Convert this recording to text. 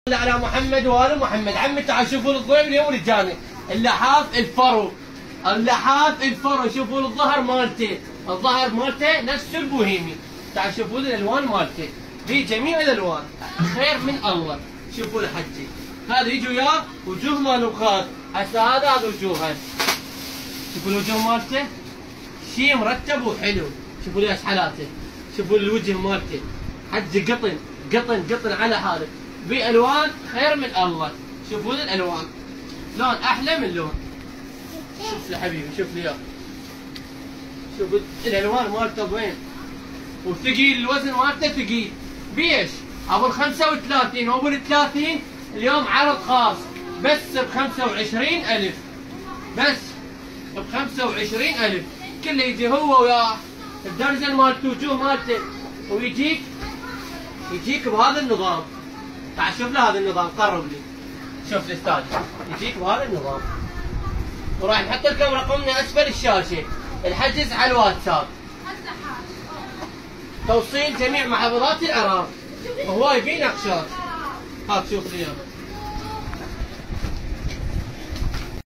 على محمد وآل محمد. عمي تعال شوفوا الضيف اليوم رجالي. اللحاف الفرو. اللحاف الفرو، شوفوا الظهر مالته. الظهر مالته نفس البوهيمي. تعال شوفوا الالوان مالته. في جميع الالوان. خير من الله. شوفوا الحجي. هذا يجي وياه وجوه مالوخات. هسه هذا وجوهه. شوفوا الوجوه مالته. شيء مرتب وحلو. شوفوا لي اشحالاته. شوفوا الوجه مالته. حج قطن قطن قطن على حاله. بالوان خير من الله. شوفوا لي الالوان. لون احلى من لون. شوف لي حبيبي، شوف لي اياه. شوف الالوان مالته وين. وثقيل، الوزن مالته ثقيل. بيش؟ ابو ال 35 وابو ال 30 اليوم عرض خاص بس ب 25,000. بس ب 25,000. كله يجي هو وياه الدرجن مالته وجوه مالته يجيك بهذا النظام. تعال شوف له هذا النظام، قرب لي. شوف الاستاذ يجيك بهذا النظام. وراح نحط لكم رقمنا اسفل الشاشه. الحجز على الواتساب. توصيل جميع محافظات العراق. وهواي في نقشات. هات شوف لي اياه.